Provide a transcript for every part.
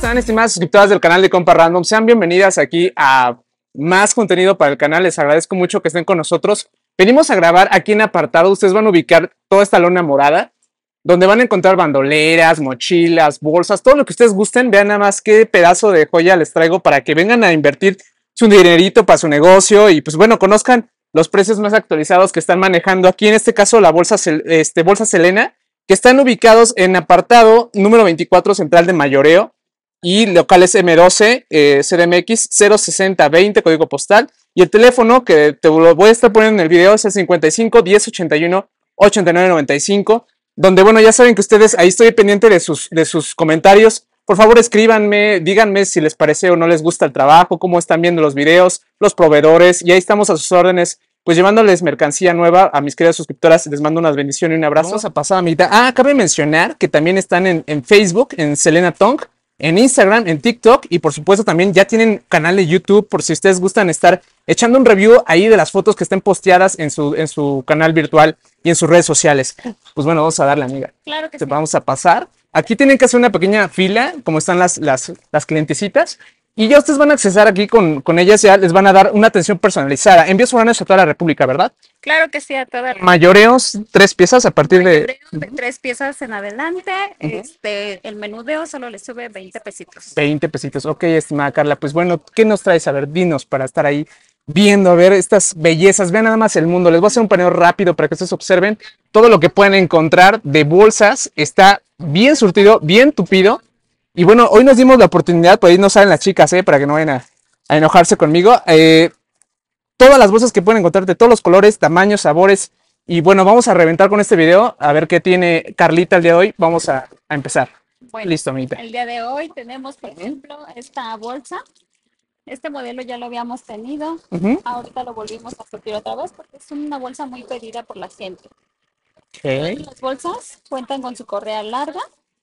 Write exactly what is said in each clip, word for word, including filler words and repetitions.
están, estimadas suscriptoras del canal de Compa Random? Sean bienvenidas aquí a más contenido para el canal. Les agradezco mucho que estén con nosotros. Venimos a grabar aquí en apartado. Ustedes van a ubicar toda esta lona morada, donde van a encontrar bandoleras, mochilas, bolsas, todo lo que ustedes gusten. Vean nada más qué pedazo de joya les traigo para que vengan a invertir su dinerito para su negocio y pues bueno, conozcan los precios más actualizados que están manejando aquí. En este caso la bolsa, este, bolsa Selena, que están ubicados en apartado número veinticuatro central de mayoreo y locales M doce, eh, C D M X cero sesenta veinte, código postal, y el teléfono que te lo voy a estar poniendo en el video es el cincuenta y cinco, diez, ochenta y uno, ochenta y nueve, noventa y cinco, donde bueno, ya saben que ustedes, ahí estoy pendiente de sus, de sus comentarios. Por favor, escríbanme, díganme si les parece o no les gusta el trabajo, cómo están viendo los videos, los proveedores, y ahí estamos a sus órdenes, pues llevándoles mercancía nueva a mis queridas suscriptoras. Les mando unas bendiciones y un abrazo. Vamos a pasar a mitad. Ah, cabe mencionar que también están en, en Facebook, en Selena Tong, en Instagram, en TikTok, y por supuesto también ya tienen canal de YouTube, por si ustedes gustan estar echando un review ahí de las fotos que estén posteadas en su, en su canal virtual y en sus redes sociales. Pues bueno, vamos a darle, amiga. Claro que Te sí. Vamos a pasar. Aquí tienen que hacer una pequeña fila, como están las, las, las clientecitas. Y ya ustedes van a accesar aquí con, con ellas, ya les van a dar una atención personalizada. Envíos foráneos a toda la República, ¿verdad? Claro que sí, a toda la Mayoreos, tres piezas a partir de... de tres piezas en adelante. Uh-huh. Este, el menudeo solo le sube veinte pesitos. veinte pesitos. Ok, estimada Carla. Pues bueno, ¿qué nos traes? A ver, dinos para estar ahí viendo, a ver estas bellezas. Vean nada más el mundo. Les voy a hacer un paneo rápido para que ustedes observen todo lo que pueden encontrar de bolsas. Está bien surtido, bien tupido. Y bueno, hoy nos dimos la oportunidad, por ahí no saben las chicas, ¿eh? Para que no vayan a, a enojarse conmigo. Eh, todas las bolsas que pueden encontrar de todos los colores, tamaños, sabores. Y bueno, vamos a reventar con este video a ver qué tiene Carlita el día de hoy. Vamos a, a empezar. Bueno, listo, amiguita. El día de hoy tenemos, por ejemplo, esta bolsa. Este modelo ya lo habíamos tenido. Uh-huh. Ahorita lo volvimos a surtir otra vez porque es una bolsa muy pedida por la gente. Okay. Las bolsas cuentan con su correa larga.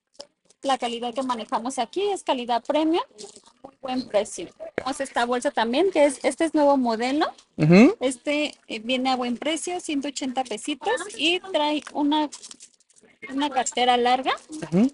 La calidad que manejamos aquí es calidad premium, muy buen precio. Tenemos esta bolsa también, que es, este es nuevo modelo. Uh-huh. Este eh, viene a buen precio, ciento ochenta pesitos, y trae una, una cartera larga. Uh-huh.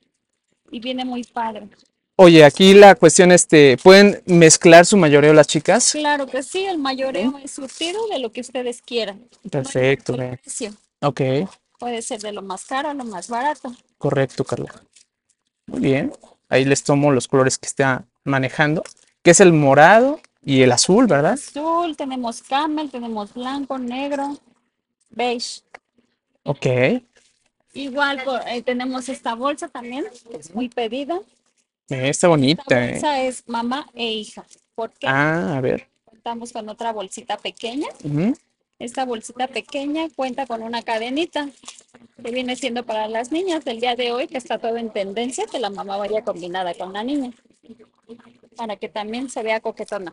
Y viene muy padre. Oye, aquí la cuestión, este, ¿pueden mezclar su mayoreo las chicas? Claro que sí, el mayoreo uh-huh. es surtido de lo que ustedes quieran. Perfecto. No hay precio. Ok. Puede ser de lo más caro a lo más barato. Correcto, Carla. Muy bien. Ahí les tomo los colores que está manejando, que es el morado y el azul, ¿verdad? Azul, tenemos camel, tenemos blanco, negro, beige. Ok. Igual por, eh, tenemos esta bolsa también, que es muy pedida. Eh, está bonita. Esta bolsa eh. es mamá e hija. ¿Por qué? Ah, a ver. Contamos con otra bolsita pequeña. Uh-huh. Esta bolsita pequeña cuenta con una cadenita que viene siendo para las niñas del día de hoy, que está todo en tendencia, que la mamá vaya combinada con la niña, para que también se vea coquetona.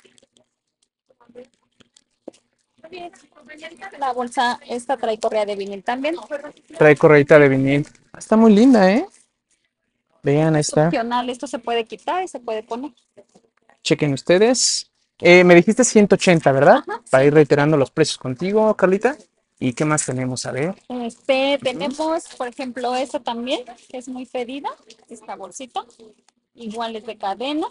La bolsa esta trae correa de vinil también. Trae correita de vinil. Está muy linda, ¿eh? Vean, ahí está. Opcional, esto se puede quitar y se puede poner. Chequen ustedes. Eh, me dijiste ciento ochenta, ¿verdad? Ajá, para sí. ir reiterando los precios contigo, Carlita. ¿Y qué más tenemos? A ver. Este, tenemos, por ejemplo, esta también, que es muy pedida, esta bolsita. Igual es de cadena.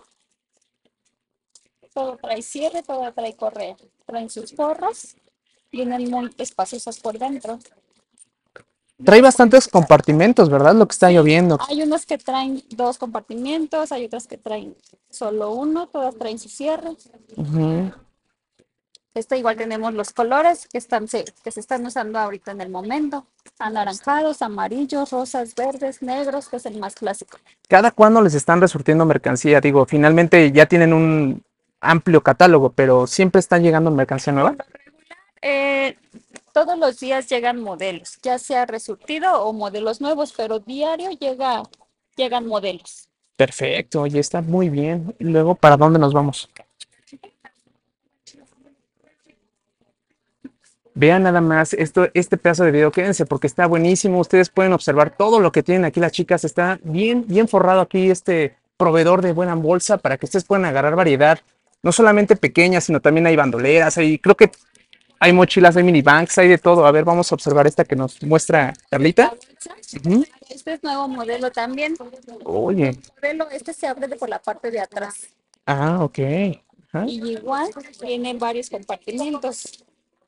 Todo trae cierre, todo trae correa. Traen sus forros. Vienen muy espaciosas por dentro. Trae bastantes compartimentos, ¿verdad? Lo que está lloviendo. Hay unos que traen dos compartimentos, hay otras que traen solo uno, todas traen su cierre. Uh-huh. Esta igual tenemos los colores que, están, que se están usando ahorita en el momento. Anaranjados, amarillos, rosas, verdes, negros, que es el más clásico. ¿Cada cuándo les están resurtiendo mercancía? Digo, finalmente ya tienen un amplio catálogo, pero ¿siempre están llegando mercancía nueva? Eh, todos los días llegan modelos, ya sea resurtido o modelos nuevos, pero diario llega, llegan modelos. Perfecto, oye, está muy bien. ¿Y luego para dónde nos vamos? Vean nada más esto, este pedazo de video, quédense porque está buenísimo. Ustedes pueden observar todo lo que tienen aquí las chicas. Está bien, bien forrado aquí este proveedor de buena bolsa para que ustedes puedan agarrar variedad. No solamente pequeñas, sino también hay bandoleras. Hay, creo que hay mochilas, hay minibanks, hay de todo. A ver, vamos a observar esta que nos muestra Carlita. Ujú. Este es nuevo modelo también. Oye. El modelo, este se abre de por la parte de atrás. Ah, ok. Ajá. Y igual tiene varios compartimentos.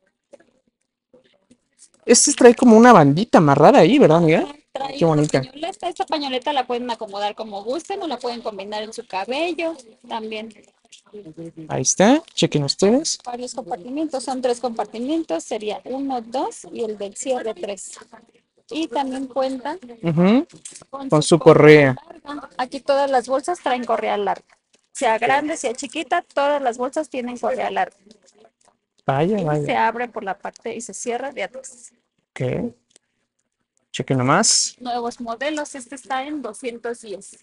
Este trae como una bandita amarrada ahí, ¿verdad, amiga? Trae Qué una bonita. pañoleta. Esta pañoleta la pueden acomodar como gusten o la pueden combinar en su cabello también. Ahí está, chequen ustedes. Varios compartimentos, son tres compartimentos, sería uno, dos y el del cierre tres. Y también cuenta Ujú. con, Con su su correa correa. larga. Aquí todas las bolsas traen correa larga. Sea grande, sea chiquita, todas las bolsas tienen correa larga. Vaya, Y se vaya. abre por la parte y se cierra de atrás. Ok. Chequen nomás. Nuevos modelos, este está en doscientos diez.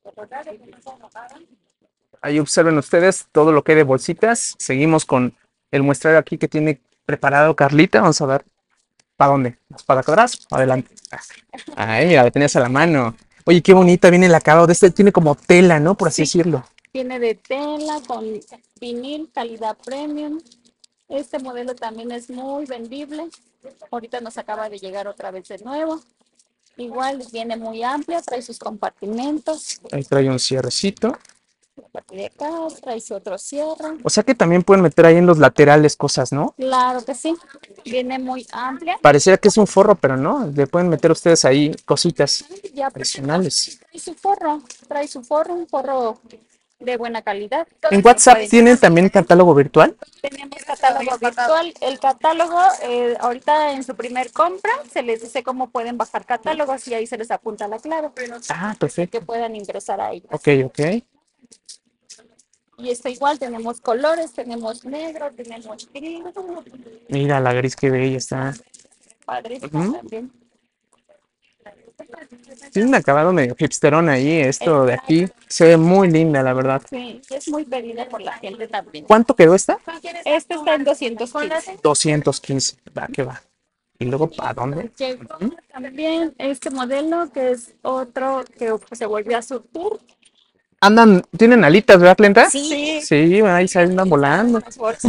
Ahí observen ustedes todo lo que hay de bolsitas. Seguimos con el muestrario aquí que tiene preparado Carlita. Vamos a ver. ¿Para dónde? ¿Para atrás? Adelante. Ay, mira, la tenías a la mano. Oye, qué bonita viene el acabado de este. Tiene como tela, ¿no? Por así Sí, decirlo. tiene de tela con vinil, calidad premium. Este modelo también es muy vendible. Ahorita nos acaba de llegar otra vez de nuevo. Igual viene muy amplia, trae sus compartimentos. Ahí trae un cierrecito. A partir de acá trae su otro cierre. O sea que también pueden meter ahí en los laterales cosas, ¿no? Claro que sí. Viene muy amplia. Pareciera que es un forro, pero no. Le pueden meter ustedes ahí cositas Y aparte adicionales. trae su forro. Trae su forro, un forro de buena calidad. En Entonces, WhatsApp pueden- tienen también catálogo virtual. tenemos catálogo virtual. El catálogo, eh, ahorita en su primer compra, se les dice cómo pueden bajar catálogos y ahí se les apunta la clave Ah, que perfecto. puedan ingresar ahí. Ok, ok. Y está igual, tenemos colores, tenemos negro, tenemos gris, Mira la gris que bella está. padrísimo Ujú. también. Tiene un acabado medio hipsterón ahí. Esto de aquí Exacto, se ve muy linda, la verdad. sí, es muy pedida por la gente también. ¿Cuánto quedó esta? Este está en doscientos quince. doscientos quince. Va, que va. ¿Y luego para dónde? Llegó Ujú. también este modelo que es otro que se volvió a surtir. Andan, tienen alitas, ¿verdad, Clenta? Sí, Sí, ahí se andan volando. las bolsas.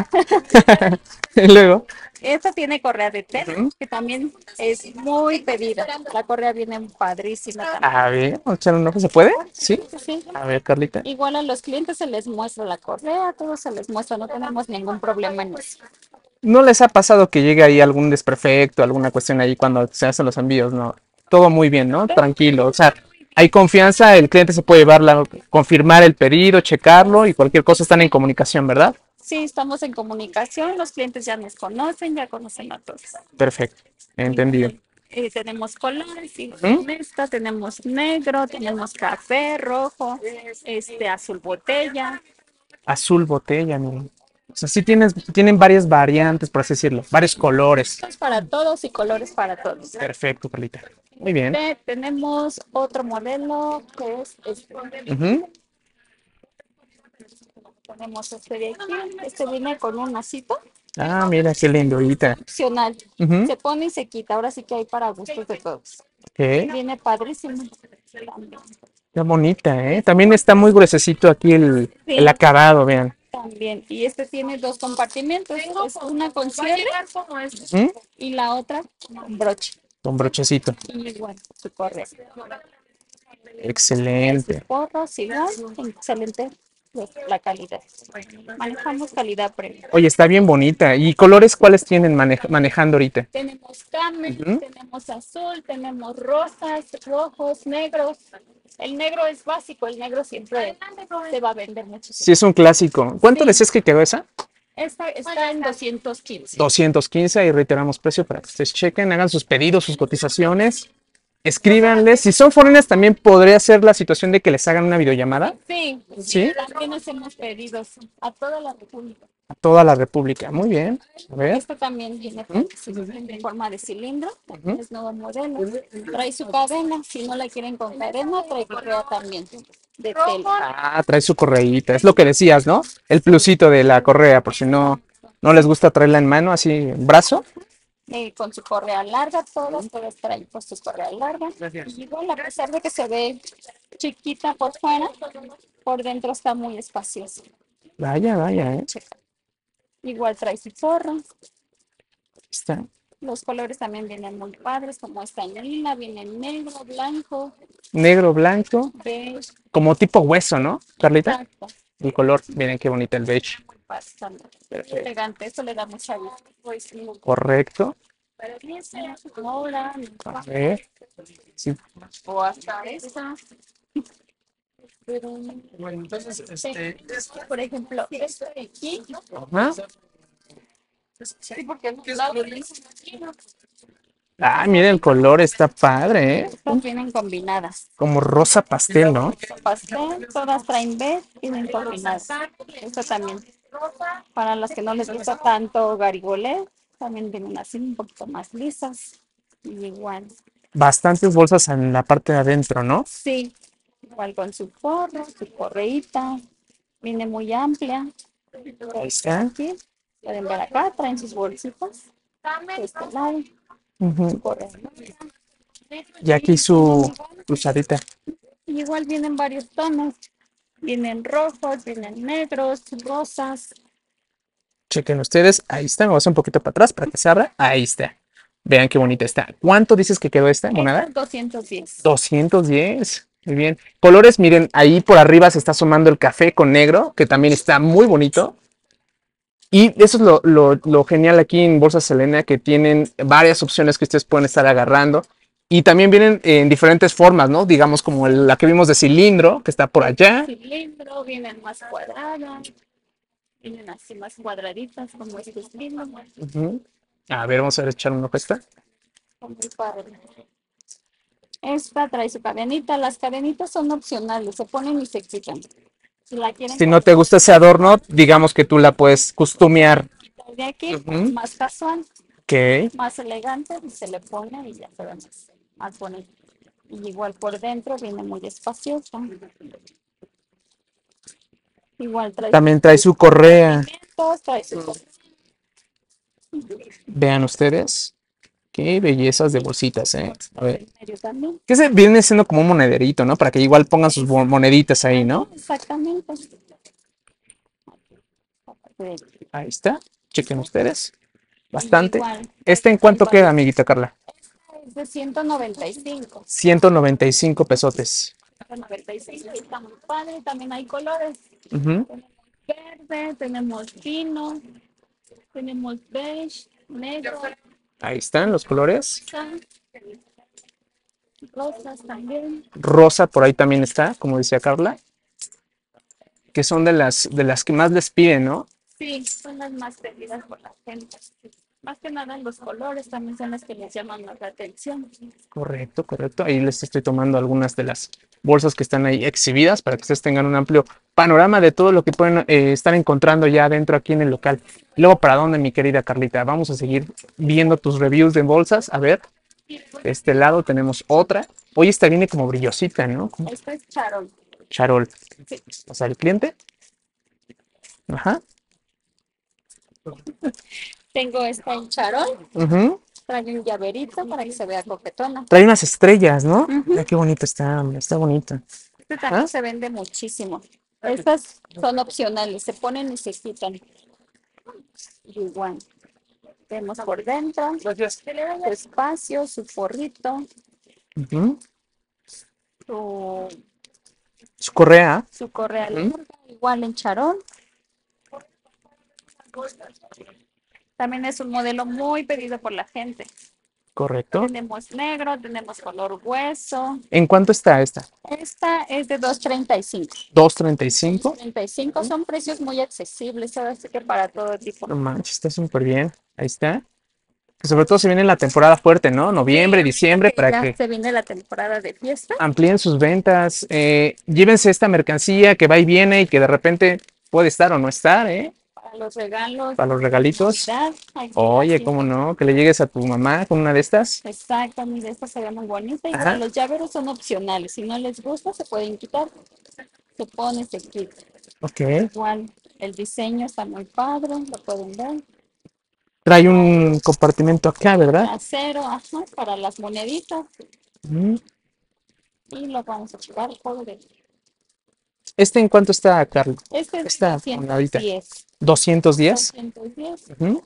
Y luego. Esta tiene correa de tela, Ujú. que también es muy pedida. La correa viene padrísima también. A ver, vamos a echar un ojo. ¿Se puede? Sí. Sí, sí. A ver, Carlita. Igual a los clientes se les muestra la correa, todo se les muestra, no tenemos ningún problema en eso. ¿No les ha pasado que llegue ahí algún desperfecto, alguna cuestión ahí cuando se hacen los envíos? No, todo muy bien, ¿no? Tranquilo. O sea, hay confianza, el cliente se puede llevarla, confirmar el pedido, checarlo y cualquier cosa están en comunicación, ¿verdad? Sí, estamos en comunicación, los clientes ya nos conocen, ya conocen a todos. Perfecto, entendido. Eh, tenemos colores, y ¿Mm? esta tenemos negro, tenemos café, rojo, este azul botella. Azul botella, miren. O sea, sí tienes, tienen varias variantes, por así decirlo, varios colores. Es para todos y colores para todos. Perfecto, Carlita. Muy bien. Te- tenemos otro modelo que es este. Ujú. Tenemos este de aquí, este viene con un osito Ah, mira, qué lindo, ahorita. opcional. Ujú. Se pone y se quita, ahora sí que hay para gustos de todos. Ok. Viene padrísimo. Qué bonita, ¿eh? También está muy gruesecito aquí el, el Sí, acabado, vean. también. Y este tiene dos compartimentos. Es una con cierre ¿Mm? y la otra con broche. Con brochecito. Y igual, su correa. Excelente. Porros igual, excelente la calidad. Manejamos calidad premium. Oye, está bien bonita. ¿Y colores cuáles tienen manej- manejando ahorita? Tenemos camel, Ujú. tenemos azul, tenemos rosas, rojos, negros. El negro es básico, el negro siempre se va a vender mucho. Sí, es un clásico. ¿Cuánto Sí. decías que quedó esa? Esta está en doscientos quince. doscientos quince y reiteramos precio para que ustedes chequen, hagan sus pedidos, sus cotizaciones. Escríbanles. Si son foreigners, también podría ser la situación de que les hagan una videollamada. Sí, ¿Sí? también hacemos pedidos a toda la República. A toda la República. Muy bien. A ver. Este también viene ¿Mm? en forma de cilindro, Ujú. es nuevo modelo. Trae su cadena, si no la quieren con cadena, trae correa también de tela. Ah, trae su correíta. Es lo que decías, ¿no? El plusito de la correa, por si no, no les gusta traerla en mano, así en brazo. Eh, con su correa larga, todas, todas traen por su correa larga. Y igual, a pesar de que se ve chiquita por fuera, por dentro está muy espaciosa. Vaya, vaya, ¿eh? Checa. Igual trae su forro. Está. Los colores también vienen muy padres, como esta en lila, viene en negro, blanco, Negro, blanco, beige. como tipo hueso, ¿no, Carlita? Exacto. El color, miren qué bonita el beige. Bastante Perfecto. elegante, eso le da mucha vida. Pues, Correcto. pero dice, ahora, A ver. Sí. o hasta esta. Pero, Bueno, entonces, este, este, por ejemplo, esto de aquí, Ajá. sí, porque el lado dice aquí, ¿no? Ah, miren, el color está padre, ¿eh? Estas vienen combinadas. Como rosa pastel, ¿no? Pastel, todas traen beige, vienen combinadas. Esto también. Para las que no les gusta tanto garigolet, también vienen así un poquito más lisas. Y igual. Bastantes bolsas en la parte de adentro, ¿no? Sí, igual con su forro, su correíta. Viene muy amplia. Ahí está. Aquí, pueden ver acá, traen sus bolsitas. De este lado, Ujú. correa. Y aquí su cruzadita. Y igual vienen varios tonos. Vienen rojos, vienen negros, rosas. Chequen ustedes. Ahí está. Me voy a hacer un poquito para atrás para que se abra. Ahí está. Vean qué bonita está. ¿Cuánto dices que quedó esta moneda? Estas doscientos diez. doscientos diez. Muy bien. Colores, miren, ahí por arriba se está asomando el café con negro, que también está muy bonito. Y eso es lo, lo, lo genial aquí en Bolsa Selena, que tienen varias opciones que ustedes pueden estar agarrando. Y también vienen en diferentes formas, ¿no? Digamos como el- la que vimos de cilindro, que está por allá. Cilindro, vienen más cuadradas. Vienen así más cuadraditas, como este cilindro. Ujú. A ver, vamos a ver, echar una esta. Muy padre. Esta trae su cadenita. Las cadenitas son opcionales, se ponen y se quitan. Si la quieren Si con no te gusta ese adorno, digamos que tú la puedes costumear. de aquí, Ujú. más casual, Ok. más elegante, y se le pone y ya se ve más, más bonito. Y igual por dentro viene muy espaciosa. Igual trae También trae su correa. sus trae su Vean ustedes. Qué bellezas de bolsitas, ¿eh? A ver. medio también. Que se viene siendo como un monederito, ¿no? Para que igual pongan sus mo- moneditas ahí, ¿no? Exactamente. Ahí está. Chequen ustedes. Bastante. Igual, ¿Este en cuánto queda, amiguita Carla? es de ciento noventa y cinco. ciento noventa y cinco pesotes. noventa y cinco, está muy padre. También hay colores. Ujú. Tenemos verde, tenemos pino, tenemos beige, negro, Ahí están los colores. rosas también. Rosa por ahí también está, como decía Carla. Que son de las, de las que más les piden, ¿no? Sí, son las más pedidas por la gente. Más que nada los colores también son las que les llaman más la atención. Correcto, correcto. Ahí les estoy tomando algunas de las bolsas que están ahí exhibidas para que ustedes tengan un amplio panorama de todo lo que pueden eh, estar encontrando ya adentro aquí en el local. Y luego, ¿para dónde, mi querida Carlita? Vamos a seguir viendo tus reviews de bolsas. A ver, de este lado tenemos otra. Oye, esta viene como brillosita, ¿no? Como Esta es charol. charol. Sí. O sea, el cliente. Ajá. Tengo esta en charol. Ujú. Trae un llaverito para que se vea coquetona. Trae unas estrellas, ¿no? Ujú. Ay, qué bonito está, hombre, está bonita. Este también ¿Ah? se vende muchísimo. Estas son opcionales, se ponen y se quitan. Igual. Vemos por dentro. Gracias. Su espacio, su forrito, Ujú. su, Su correa. su correa Ujú. larga, igual en charol. También es un modelo muy pedido por la gente. Correcto. Tenemos negro, tenemos color hueso. ¿En cuánto está esta? Esta es de dos treinta y cinco. dos treinta y cinco. treinta y cinco son precios muy accesibles, así que para todo tipo. No manches, está súper bien. Ahí está. Que sobre todo se viene la temporada fuerte, ¿no? Noviembre, diciembre, para Ya que se viene la temporada de fiesta. amplíen sus ventas. Eh, llévense esta mercancía que va y viene y que de repente puede estar o no estar, ¿eh? Para los regalos. Para los regalitos. Navidad, aquí, Oye, aquí. ¿cómo no? Que le llegues a tu mamá con una de estas. Exacto, mira, esta se ve muy bonita. Igual Ajá. los llaveros son opcionales. Si no les gusta, se pueden quitar. Se pone, se quita. Ok. Igual el diseño está muy padre, lo pueden ver. Trae un compartimento acá, ¿verdad? Acero, ajá, para las moneditas. Mm. Y lo vamos a checar todo de ¿Este en cuánto está, Carlos? Este es Está doscientos ahorita. diez. ¿doscientos diez? doscientos diez. Uh-huh.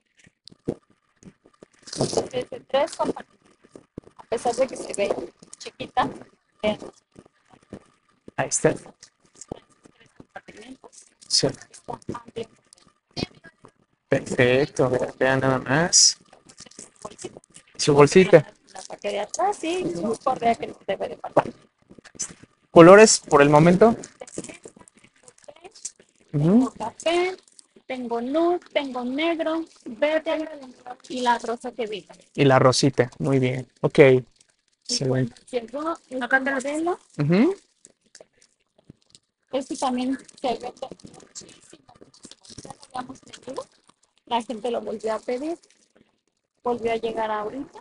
Es de tres compartimentos. A pesar de que se ve chiquita, vean, Ahí está. tres compartimentos. Sí. Está amplia. Perfecto. Vean, vean nada más. Bolsita. Su bolsita. La saqué de atrás y su correa que no debe de faltar. ¿Colores por el momento? Tengo Uh-huh. café, tengo nude, tengo negro, verde y la rosa que vi. Y la rosita. Muy bien. Ok. Excelente. Llegó el modelo. Uh-huh. Este también se vende muchísimo. Ya lo habíamos tenido. La gente lo volvió a pedir. Volvió a llegar ahorita.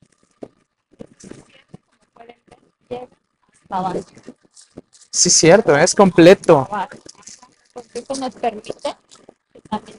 Como pueden ver, llega hasta abajo. Sí, cierto, es completo. Abajo. Porque eso nos permite que también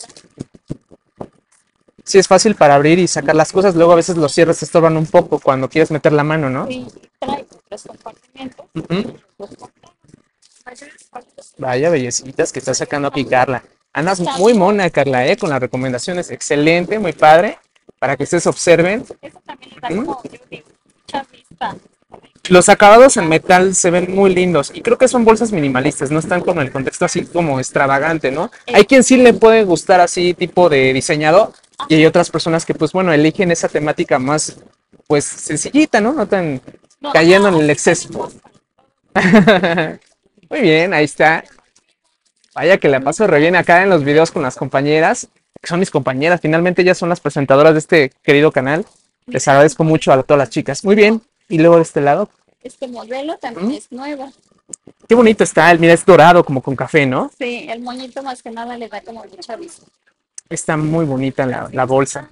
abra. Sí, es fácil para abrir y sacar las cosas. Luego a veces los cierres te estorban un poco cuando quieres meter la mano, ¿no? Sí, trae tres compartimentos. Uh-huh. Los compartimentos. Vaya bellecitas que está sacando aquí Carla. Andas muy mona, Carla, ¿eh? Con las recomendaciones. Excelente, muy padre. Para que ustedes observen. Eso también le da como, yo digo, mucha vista. Los acabados en metal se ven muy lindos y creo que son bolsas minimalistas, no están con el contexto así como extravagante, ¿no? Hay quien sí le puede gustar así tipo de diseñado y hay otras personas que pues bueno, eligen esa temática más pues sencillita, ¿no? No tan No, cayendo ajá, en el sí exceso. tenemos. Muy bien, ahí está. Vaya que la paso re bien acá en los videos con las compañeras, que son mis compañeras, finalmente ellas son las presentadoras de este querido canal. Les agradezco mucho a todas las chicas. Muy bien, y luego de este lado. Este modelo también ¿Mm? es nuevo. Qué bonito está, el mira, es dorado como con café, ¿no? Sí, el moñito más que nada le da como mucha vista. Está muy bonita la, la bolsa.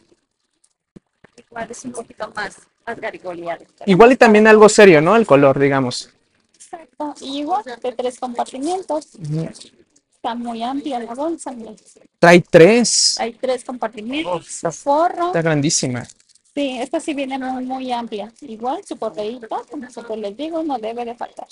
Igual es un poquito más, más garigoleado. Igual y también algo serio, ¿no? El color, digamos. Exacto. Y igual de tres compartimentos. Está muy amplia la bolsa. Mira. Trae tres. Hay tres compartimentos. Está, Forro. está grandísima. Sí, esta sí viene muy, muy amplia. Igual su correíta, como siempre les digo, no debe de faltar.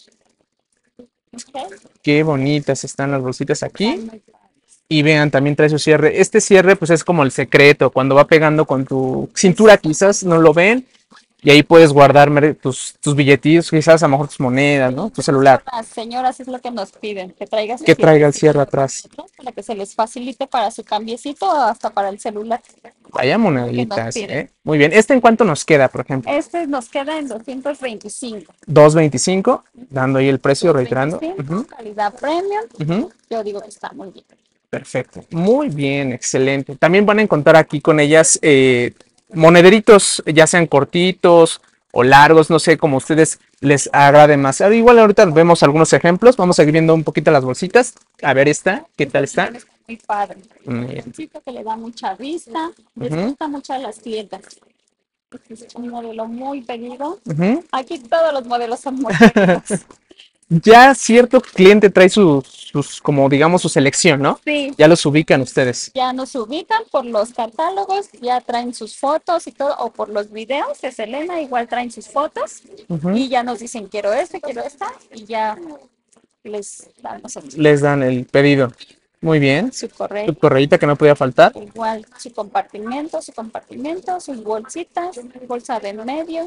Okay. Qué bonitas están las bolsitas aquí. Y vean, también trae su cierre. Este cierre pues es como el secreto. Cuando va pegando con tu cintura quizás no lo ven. Y ahí puedes guardar mere- tus, tus billetitos, quizás a lo mejor tus monedas, ¿no? Tu celular. Las señoras es lo que nos piden, que traigas su Que traiga el cierrecito cierre atrás. para que se les facilite para su cambiecito o hasta para el celular. Vaya Que nos moneditas, piden. ¿eh? Muy bien. ¿Este en cuánto nos queda, por ejemplo? Este nos queda en doscientos veinticinco. dos veinticinco, dando ahí el precio, reiterando. veinticinco, Ujú, calidad premium. ujú. Yo digo que está muy bien. Perfecto. Muy bien, excelente. También van a encontrar aquí con ellas eh, monederitos, ya sean cortitos o largos, no sé, como a ustedes les agrade más. Ah, igual ahorita vemos algunos ejemplos. Vamos a ir viendo un poquito las bolsitas. A ver esta, ¿qué tal está? Está muy padre. Muy bien. Un chico que le da mucha vista. Les Ujú. gusta mucho a las clientas. Este es un modelo muy pedido. Ujú. Aquí todos los modelos son muy pedidos. Ya cierto cliente trae sus, sus, como digamos, su selección, ¿no? Sí, Ya los ubican ustedes. ya nos ubican por los catálogos, ya traen sus fotos y todo, o por los videos de Selena, igual traen sus fotos Ujú. y ya nos dicen quiero este, quiero esta, y ya les damos el- Les dan el pedido. Muy bien. su Tu correo, correíta que no podía faltar. igual su compartimento, su compartimento, sus bolsitas, bolsa de en medio.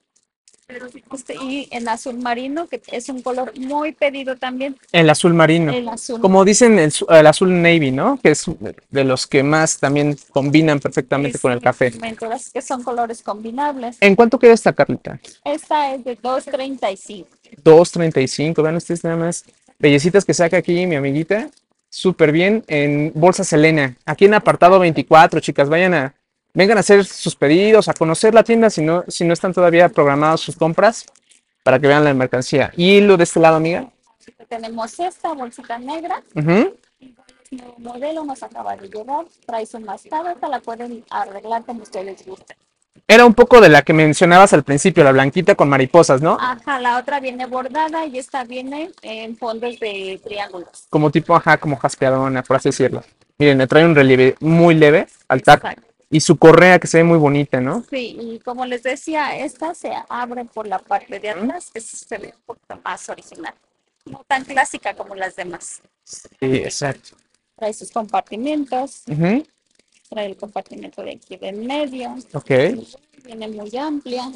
Este, y en azul marino, que es un color muy pedido también, El azul marino. el azul Como dicen, el, su- el azul navy, ¿no? Que es de los que más también combinan perfectamente con el café. mentoras, que son colores combinables. ¿En cuánto queda esta, Carlita? Esta es de dos treinta y cinco. dos treinta y cinco. Vean ustedes nada más. Bellecitas que saca aquí mi amiguita. Súper bien en Bolsa Selena. Aquí en apartado veinticuatro, chicas. Vayan a, vengan a hacer sus pedidos, a conocer la tienda si no, si no están todavía programadas sus compras para que vean la mercancía. Y lo de este lado, amiga. Tenemos esta bolsita negra. Ujú. Nuevo modelo nos acaba de llegar. Trae su mascada. Esta la pueden arreglar como ustedes gusten. Era un poco de la que mencionabas al principio, la blanquita con mariposas, ¿no? Ajá, la otra viene bordada y esta viene en fondos de triángulos. Como tipo, ajá, como jaspeadona, por así decirlo. Miren, le trae un relieve muy leve al tacto. Exacto. Y su correa que se ve muy bonita, ¿no? Sí, y como les decía, esta se abre por la parte de atrás, que se ve un poquito más original. no tan clásica como las demás. Sí, exacto. Trae sus compartimentos, Ujú. trae el compartimento de aquí del medio, Ok. viene muy amplia.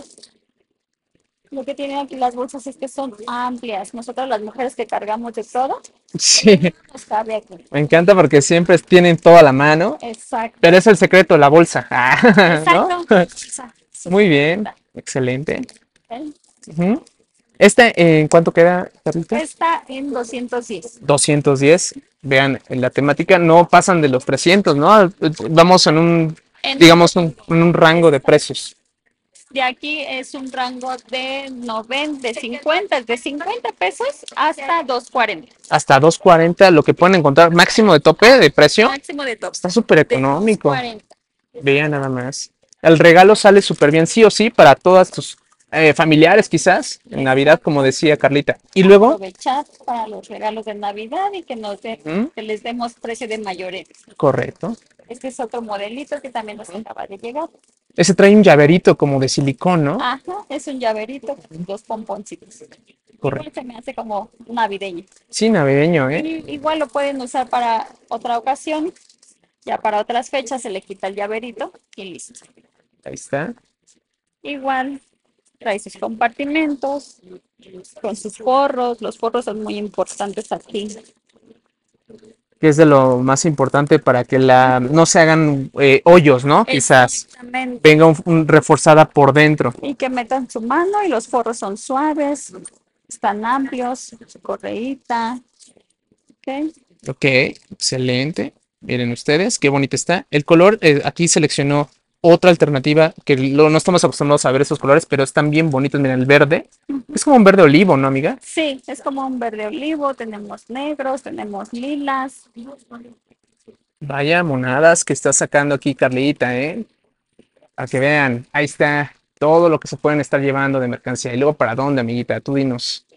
Lo que tienen aquí las bolsas es que son amplias. Nosotras las mujeres que cargamos de todo, Sí, nos cabe aquí. me encanta porque siempre tienen toda la mano, Exacto, pero es el secreto, la bolsa. Ah, ¿no? exacto. Exacto. Muy bien, excelente. ¿Ok? Ujú. ¿Esta en cuánto queda, Carlita? Está en doscientos diez. Doscientos diez. Vean, en la temática no pasan de los trescientos, ¿no? Vamos en un, En un digamos, un- en un rango de precios. De aquí es un rango de noventa, de cincuenta, de cincuenta pesos hasta doscientos cuarenta. Hasta doscientos cuarenta, lo que pueden encontrar máximo de tope de precio. Máximo de top. Está súper De doscientos económico. cuarenta. Vean nada más. El regalo sale súper bien, sí o sí, para todas tus eh, familiares, quizás, en Navidad, como decía Carlita. Y luego, Aprovechar para los regalos de Navidad y que nos den, ¿mm? que les demos precio de mayoreo. Correcto. Este es otro modelito que también nos acaba de llegar. Ese trae un llaverito como de silicón, ¿no? Ajá, es un llaverito con dos pomponcitos. Igual Correcto. se me hace como navideño. Sí, navideño, ¿eh? Y igual lo pueden usar para otra ocasión. Ya para otras fechas se le quita el llaverito y listo. Ahí está. Igual trae sus compartimentos con sus forros. Los forros son muy importantes aquí. Que es de lo más importante para que la no se hagan eh, hoyos, ¿no? Quizás Exactamente. venga un, un reforzada por dentro. Y que metan su mano y los forros son suaves, están amplios, su correíta. ¿Ok? Ok, excelente. Miren ustedes, qué bonita está. El color, eh, aquí seleccionó otra alternativa que lo- no estamos acostumbrados a ver esos colores, pero están bien bonitos. Miren, el verde. Es como un verde olivo, ¿no, amiga? Sí, es como un verde olivo, tenemos negros, tenemos lilas. Vaya monadas que está sacando aquí Carlita, ¿eh? Para que vean, ahí está todo lo que se pueden estar llevando de mercancía. Y luego, ¿para dónde, amiguita? Tú dinos.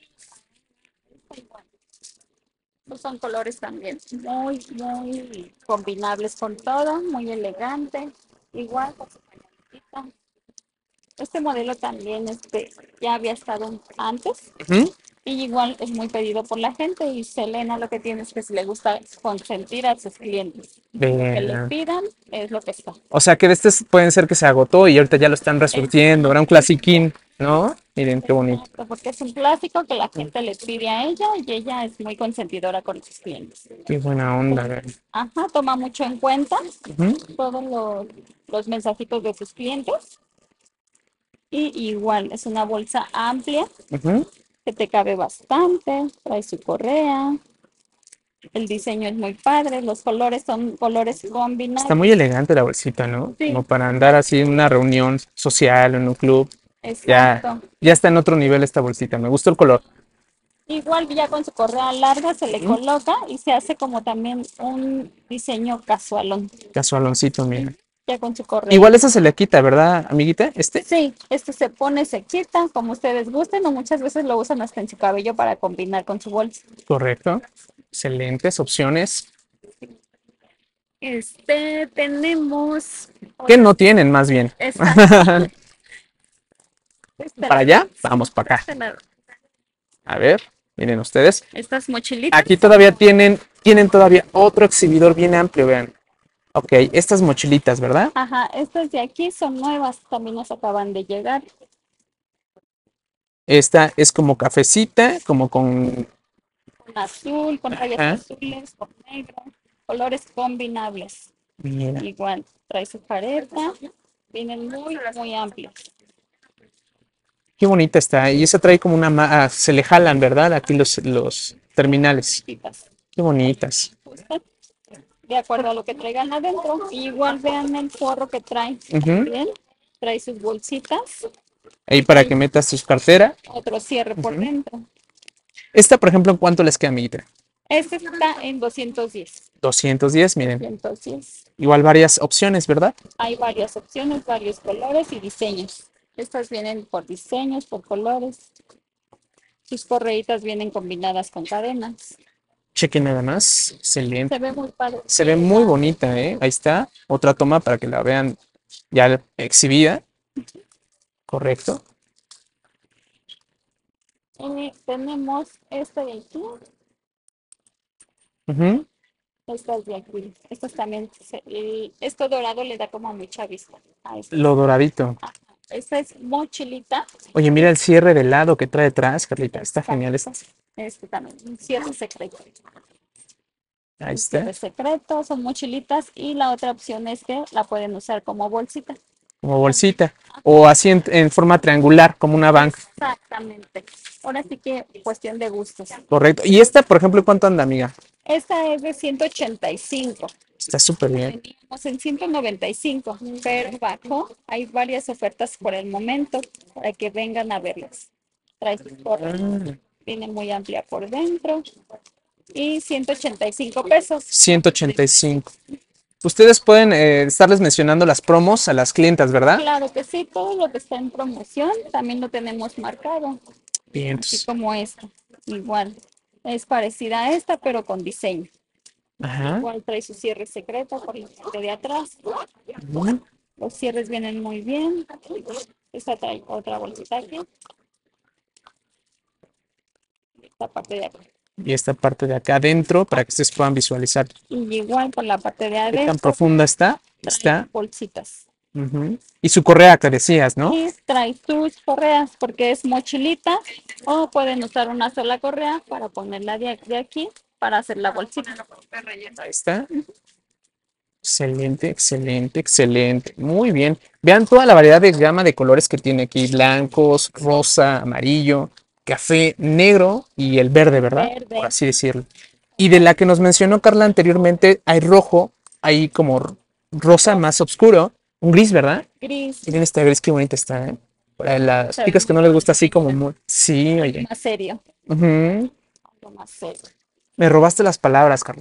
Pues son colores también muy, muy combinables con todo, muy elegante. Igual con su pañalita. Este modelo también este, ya había estado antes Ujú. y igual es muy pedido por la gente y Selena lo que tiene es que si le gusta consentir a sus clientes. Que le Vean. pidan es lo que está. O sea que de estos pueden ser que se agotó y ahorita ya lo están resurtiendo. Era un clasiquín, ¿no? Miren qué bonito. Exacto, porque es un clásico que la gente le pide a ella y ella es muy consentidora con sus clientes. Qué buena onda, vean. Ajá, toma mucho en cuenta Ujú, todos los, los mensajitos de sus clientes. Y igual, es una bolsa amplia ujú. que te cabe bastante, trae su correa, el diseño es muy padre, los colores son colores Está combinados. muy elegante la bolsita, ¿no? Sí, Como para andar así en una reunión social, en un club. Ya, exacto. ya está en otro nivel esta bolsita. Me gustó el color. Igual ya con su correa larga se le Ujú. coloca y se hace como también un diseño casualón, Casualoncito, mira. ya con su correa. Igual eso se le quita, ¿verdad, amiguita? Este. Sí, este se pone, se quita, como ustedes gusten, o muchas veces lo usan hasta en su cabello para combinar con su bolsa. Correcto. Excelentes opciones. Este, tenemos Que otra. no tienen, más bien. Exacto. Este Para lado, allá, vamos para acá. este lado. A ver, miren ustedes. Estas mochilitas. Aquí todavía tienen, tienen todavía otro exhibidor bien amplio, vean. Ok, estas mochilitas, ¿verdad? Ajá, estas de aquí son nuevas, también nos acaban de llegar. Esta es como cafecita, como con... Con azul, con rayas Ajá. azules, con negro, colores combinables. Mira, Igual, trae su careta, vienen muy, muy amplios. qué bonita está. Y esa trae como una... ma- ah, se le jalan, ¿verdad? Aquí los, los terminales. Chiquitas. Qué bonitas. Justo, de acuerdo a lo que traigan adentro. Y igual vean el forro que trae. Ujú. Bien, trae sus bolsitas, Ahí para que metas tus carteras. otro cierre por Ujú. dentro. Esta, por ejemplo, ¿en cuánto les queda, amiguita? Este está en doscientos diez. doscientos diez, miren. doscientos diez. Igual varias opciones, ¿verdad? Hay varias opciones, varios colores y diseños. Estas vienen por diseños, por colores. Sus correitas vienen combinadas con cadenas. Chequen nada más. Excelente. Se ve muy padre. Se ve muy bonita, ¿eh? Ahí está. Otra toma para que la vean ya exhibida. Correcto. Y tenemos este de aquí, Ujú. estas de aquí. Estos también, se- el- esto dorado le da como mucha vista a este. Lo doradito. Esta es mochilita. Oye, mira el cierre de lado que trae atrás, Carlita. Está genial este. Este también, un cierre secreto. Ahí Un cierre está. secreto, son mochilitas. Y la otra opción es que la pueden usar como bolsita. Como bolsita. O así en, en forma triangular, como una banca. Exactamente. Ahora sí que cuestión de gustos. Correcto. Y esta, por ejemplo, ¿cuánto anda, amiga? Esta es de ciento ochenta y cinco. Está súper bien. Teníamos en ciento noventa y cinco, pero bajo. Hay varias ofertas por el momento para que vengan a verlas. Trae su correa, Ah, viene muy amplia por dentro y ciento ochenta y cinco pesos. ciento ochenta y cinco. Ustedes pueden eh, estarles mencionando las promos a las clientas, ¿verdad? Claro que sí, todo lo que está en promoción también lo tenemos marcado, Bien. así Entonces, como esta. Igual, es parecida a esta, pero con diseño. ajá. Igual trae su cierre secreto por la parte de atrás. Ujú. Los cierres vienen muy bien. Esta trae otra bolsita aquí. Esta parte de acá. Y esta parte de acá adentro para que ustedes puedan visualizar Y igual por la parte de qué tan adentro profunda está. trae Está. bolsitas. Ujú. Y su correa que decías, ¿no? Y trae sus correas porque es mochilita o pueden usar una sola correa para ponerla de, de aquí para hacer la bolsita. Ahí está. Excelente, excelente, excelente. Muy bien. Vean toda la variedad de gama de colores que tiene aquí. Blancos, rosa, amarillo, café, negro y el verde, ¿verdad? Por Verde, así decirlo. Y de la que nos mencionó Carla anteriormente, hay rojo, hay como r- rosa más oscuro, un gris, ¿verdad? gris, Miren esta gris, qué bonita está, ¿eh? Para las se ve chicas que no muy les gusta así como muy... Sí, oye. más serio, Ujú. algo más serio. Me robaste las palabras, Carla.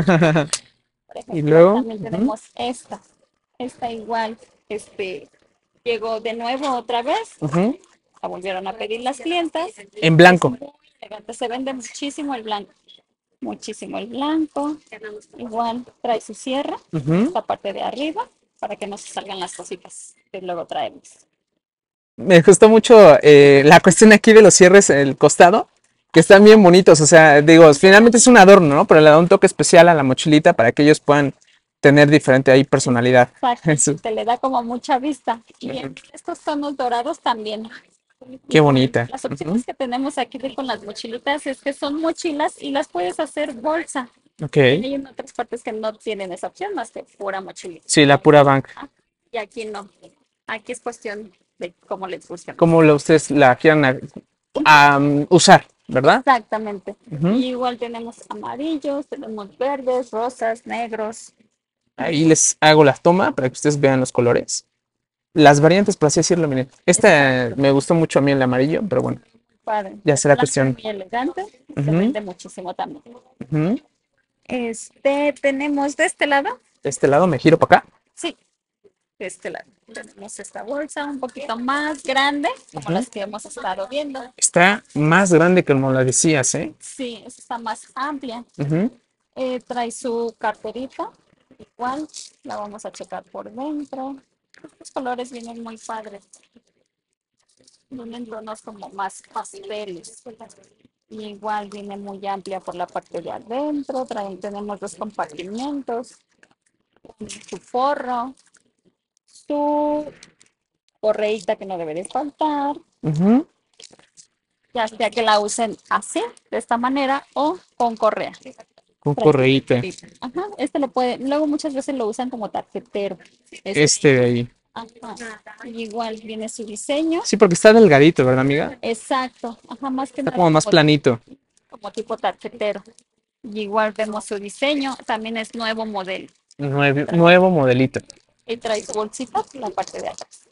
Por Y ejemplo, luego, también ujú, tenemos esta. Esta igual, este, llegó de nuevo otra vez. ujú, La volvieron a pedir las clientas. en Es blanco. muy elegante, se vende muchísimo el blanco. Muchísimo el blanco. Igual trae su cierre, Ujú. esta parte de arriba, para que no se salgan las cositas que luego traemos. Me gustó mucho eh, la cuestión aquí de los cierres, el costado, que están bien bonitos. O sea, digo, finalmente es un adorno, ¿no? Pero le da un toque especial a la mochilita para que ellos puedan tener diferente ahí personalidad. Eso, Exacto, le da como mucha vista. Y ujú, en estos tonos dorados también. qué Igual, bonita. las Ujú. opciones que tenemos aquí de- con las mochilitas es que son mochilas y las puedes hacer bolsa. Ok. Y hay en otras partes que no tienen esa opción más que pura mochilita. Sí, la pura banca. Ah, y aquí no. Aquí es cuestión de cómo les funciona. Como lo, ustedes la quieran a- a, um, usar, ¿verdad? Exactamente. Ujú. Y igual tenemos amarillos, tenemos verdes, rosas, negros. Ahí les hago la toma para que ustedes vean los colores. Las variantes, por así decirlo, miren. Esta Exacto. me gustó mucho a mí el amarillo, pero bueno, Padre. ya El será blanco es cuestión. muy elegante. Se Ujú, vende muchísimo también. ujú. Este, tenemos de este lado. De este lado me giro para acá. Sí, de este lado. Tenemos esta bolsa un poquito más grande, como Ujú. las que hemos estado viendo. Está más grande que como la decías, ¿eh? Sí, esta está más amplia. Ujú. Eh, trae su carterita. Igual, la vamos a checar por dentro. Los colores vienen muy padres. Vienen tonos como más pasteles. Y igual viene muy amplia por la parte de adentro. Traen, tenemos dos compartimentos. Su forro. Su correíta que no debe de faltar. Ujú. Ya sea que la usen así, de esta manera, o con correa. Con Trae su correíta. correíta. Ajá, este lo puede, luego muchas veces lo usan como tarjetero. Este, Este de ahí. ajá. Y igual viene su diseño. Sí, porque está delgadito, ¿verdad, amiga? Exacto. Ajá, más que Está nada como más como, planito. como tipo tarjetero. Y igual vemos su diseño. También es nuevo modelo. Nuevo, nuevo modelito. Y trae su bolsita en la parte de atrás.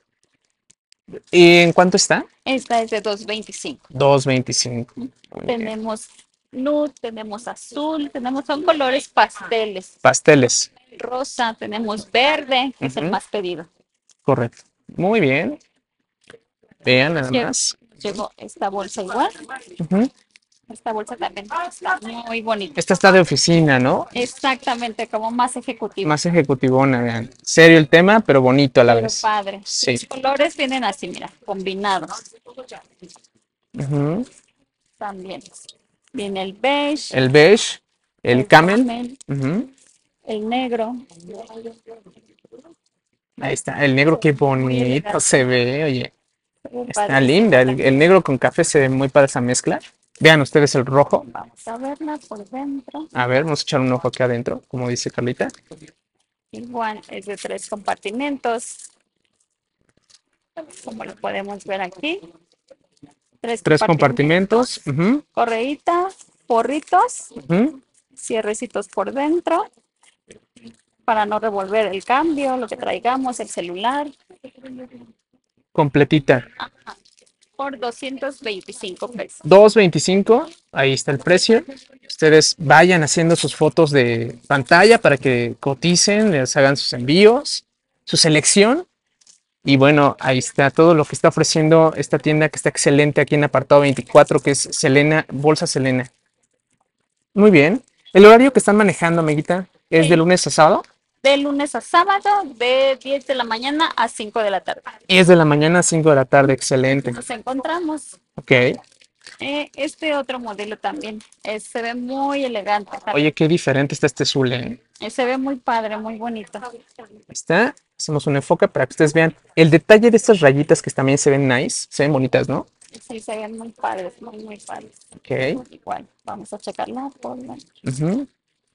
¿Y en cuánto está? Esta es de dos veinticinco. dos veinticinco. Muy bien. Tenemos nude, tenemos azul, tenemos, son colores pasteles. Pasteles. Rosa, tenemos verde, que es el Ujú. más pedido. Correcto. Muy bien. Vean nada Llegó, más. llegó esta bolsa igual. Ujú. Esta bolsa también está muy bonita. Esta está de oficina, ¿no? Exactamente, como más ejecutivo. Más ejecutivona, vean. Serio el tema, pero bonito a la Pero vez. padre. Sí. Los colores vienen así, mira, combinados. Ujú. también. Viene el beige, El beige, el, el camel. camel, Ujú. el negro. Ahí está, el negro, qué bonito elegante. se ve, oye. Muy Está padrísimo linda, el, también. el negro con café se ve muy padre esa mezcla. Vean ustedes el rojo. Vamos a verla por dentro. A ver, vamos a echar un ojo aquí adentro, como dice Carlita. Igual es de tres compartimentos, como lo podemos ver aquí. Tres Tres compartimentos, compartimentos. Ujú, correíta, porritos, ujú. cierrecitos por dentro para no revolver el cambio, lo que traigamos, el celular, Completita. por doscientos veinticinco pesos. dos veinticinco, ahí está el precio. Ustedes vayan haciendo sus fotos de pantalla para que coticen, les hagan sus envíos, su selección. Y bueno, ahí está todo lo que está ofreciendo esta tienda que está excelente aquí en apartado veinticuatro, que es Selena, Bolsa Selena. Muy bien. El horario que están manejando, amiguita, es de Sí. lunes a sábado. De lunes a sábado, de diez de la mañana a cinco de la tarde. Y es de la mañana a cinco de la tarde. Excelente. Nos encontramos. Ok. Eh, este otro modelo también eh, se ve muy elegante. Oye, qué diferente está este Zule, ¿eh? Eh, se ve muy padre, muy bonito. Ahí está. Hacemos un enfoque para que ustedes vean el detalle de estas rayitas que también se ven nice. Se ven bonitas, ¿no? Sí, se ven muy padres, muy, muy padres. Ok. Igual, vamos a checarla por dentro. Ujú.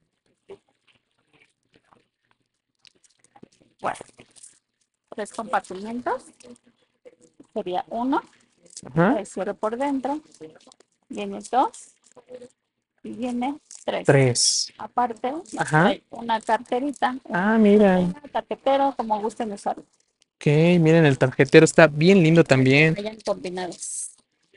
Bueno, tres compartimentos. Sería uno. Ajá. El cierre por dentro. Viene dos. Y viene tres. Tres. Aparte, Ajá. hay una carterita. Ah, mira. Un tarjetero, como gusten usarlo. Ok, miren, el tarjetero está bien lindo también. Vayan combinados.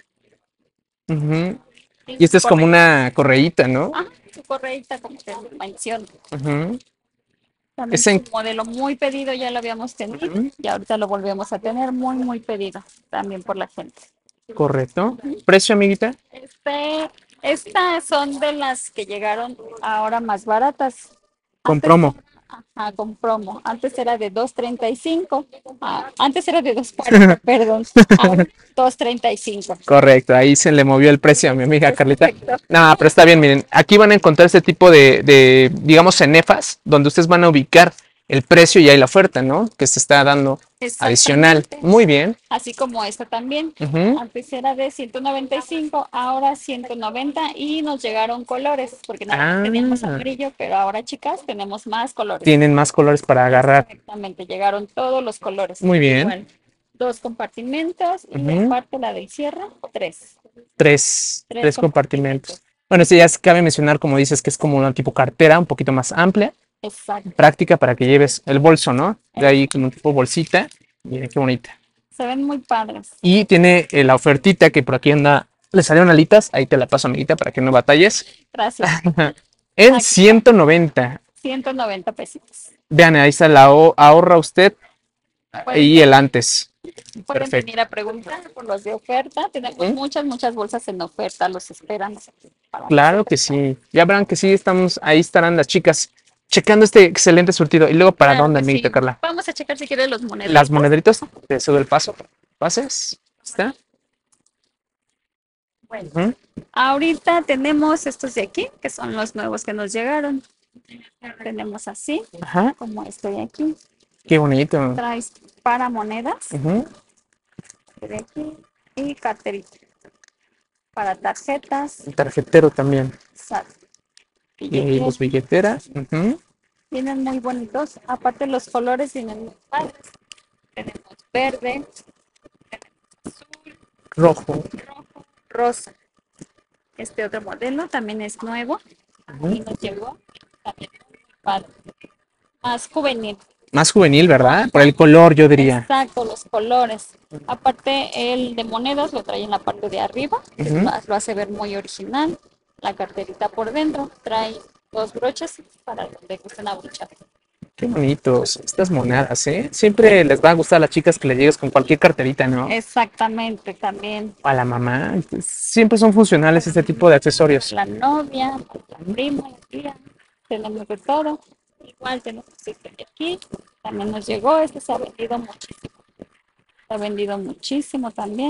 Ujú. Y esta es como una correíta, ¿no? Ah, su correíta, como te menciono. Ujú. También Es es en- un modelo muy pedido, ya lo habíamos tenido Ujú. y ahorita lo volvemos a tener muy, muy pedido también por la gente. Correcto. ¿Precio, amiguita? Este, estas son de las que llegaron ahora más baratas. Con Antes promo. era- ajá, con promo. Antes era de dos treinta y cinco. Ah, antes era de dos cuarenta, perdón. Ahora dos treinta y cinco. Correcto, ahí se le movió el precio a mi amiga Es Carlita. correcto. No, pero está bien, miren, aquí van a encontrar este tipo de, de, digamos, cenefas, donde ustedes van a ubicar el precio y hay la oferta, ¿no? Que se está dando adicional. Exactamente. Muy bien. Así como esta también. Ujú. Antes era de ciento noventa y cinco, ahora ciento noventa y nos llegaron colores, porque nada más Ah. teníamos amarillo, pero ahora, chicas, tenemos más colores. Tienen más colores para agarrar. Exactamente, llegaron todos los colores. Muy bien. Igual, dos compartimentos y Ujú. aparte la del cierre, tres. Tres, Tres tres compartimentos. Bueno, sí, ya se cabe mencionar, como dices, que es como una tipo cartera, un poquito más amplia, Exacto. práctica para que lleves el bolso, ¿no? De ahí como un tipo bolsita. Miren qué bonita. Se ven muy padres. Y tiene eh, la ofertita que por aquí anda. Le salieron alitas. Ahí te la paso, amiguita, para que no batalles. Gracias. En Aquí. ciento noventa. ciento noventa pesitos. Vean, ahí está la o- ahorra usted Pueden, y el antes. pueden Perfecto. venir a preguntar por los de oferta. Tenemos Ujú. muchas, muchas bolsas en oferta. Los esperan. para Claro que sí. Ya verán que sí, estamos, ahí estarán las chicas checando este excelente surtido. Y luego, ¿para Claro dónde, que amiguita sí. Carla? Vamos a checar si quieres los moneditos. Las moneditas, te subo el paso. Pases. ¿Está? Bueno, Ujú. ahorita tenemos estos de aquí, que son los nuevos que nos llegaron. Tenemos así, Ajá. como estoy aquí. Qué bonito. Traes para monedas Ujú. de aquí y carterita. Para tarjetas, El tarjetero también. exacto. Y ahí los billeteras. Ujú. Vienen muy bonitos. Aparte los colores vienen muy padres. Tenemos verde, Rojo. rojo, rosa. Este otro modelo también es nuevo Ujú. y nos llegó también muy padre. Más juvenil. Más juvenil, ¿verdad? Por el color, yo diría. Exacto, los colores. Aparte, el de monedas lo trae en la parte de arriba, que Ujú. lo, lo hace ver muy original. La carterita por dentro trae dos broches para donde gusten abrochar. Qué bonitos. Estas monedas, ¿eh? Siempre les va a gustar a las chicas que les llegues con cualquier carterita, ¿no? Exactamente, también. O a la mamá. Siempre son funcionales este tipo de accesorios. La novia, la prima, la tía, tenemos de todo. Igual tenemos este de aquí, también nos llegó, este se ha vendido muchísimo. Se ha vendido muchísimo también.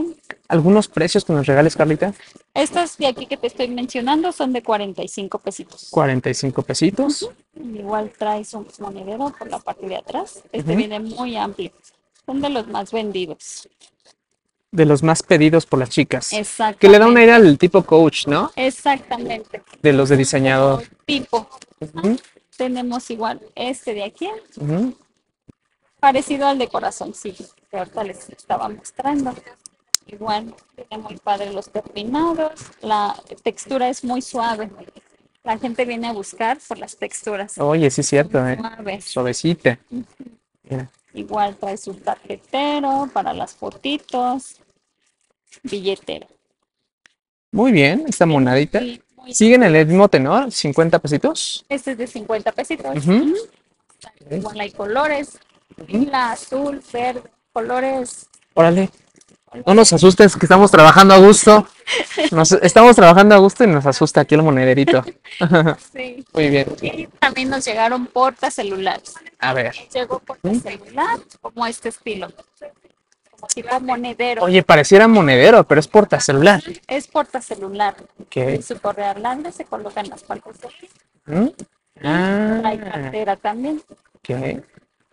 ¿Algunos precios que nos regales, Carlita? Estas de aquí que te estoy mencionando son de cuarenta y cinco pesitos. cuarenta y cinco pesitos. Uh-huh. Igual traes un monedero por la parte de atrás. Este Uh-huh. viene muy amplio. Son de los más vendidos. De los más pedidos por las chicas. Exactamente. Que le da un aire al tipo coach, ¿no? Exactamente. De los de diseñador. Tipo. Uh-huh. Tenemos igual este de aquí. Uh-huh. Parecido al de corazoncillo, que ahorita les estaba mostrando. Igual, tiene muy padre los terminados. La textura es muy suave. La gente viene a buscar por las texturas. Oye, sí es cierto, ¿eh? Suaves. Suavecita. Uh-huh. Mira. Igual trae su tarjetero para las fotitos. Billetero. Muy bien, esta monadita. Muy, muy ¿Siguen en el mismo tenor? ¿cincuenta pesitos? Este es de cincuenta pesitos. Uh-huh. Uh-huh. Igual hay colores. Lila, azul, verde, colores. Órale. No nos asustes, que estamos trabajando a gusto. Nos, estamos trabajando a gusto y nos asusta aquí el monederito. Sí. Muy bien. Y también nos llegaron portacelulares. A ver. Llegó portacelular como este estilo. Como tipo monedero. Oye, pareciera monedero, pero es portacelular. Es portacelular. Okay. Y su correa blanda se coloca en las partes de aquí. ¿Mm? Ah. Hay cartera también. Okay.